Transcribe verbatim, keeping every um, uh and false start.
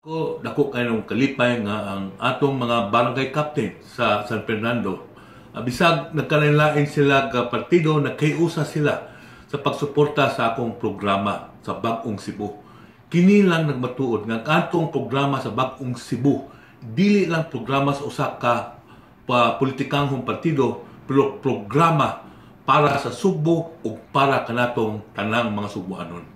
Ko dako kay nung kalipay nga ang atong mga barangay captain sa San Fernando, uh, bisag nagkalain-lain sila ka partido, nagkayusa sila sa pagsuporta sa akong programa sa Bag-ong Cebu. Kini lang nagmatuod nga atong programa sa Bag-ong Cebu dili lang programa sa usa ka pa politikang partido, pero programa para sa Subo o para kanatong tanang mga Subuanon.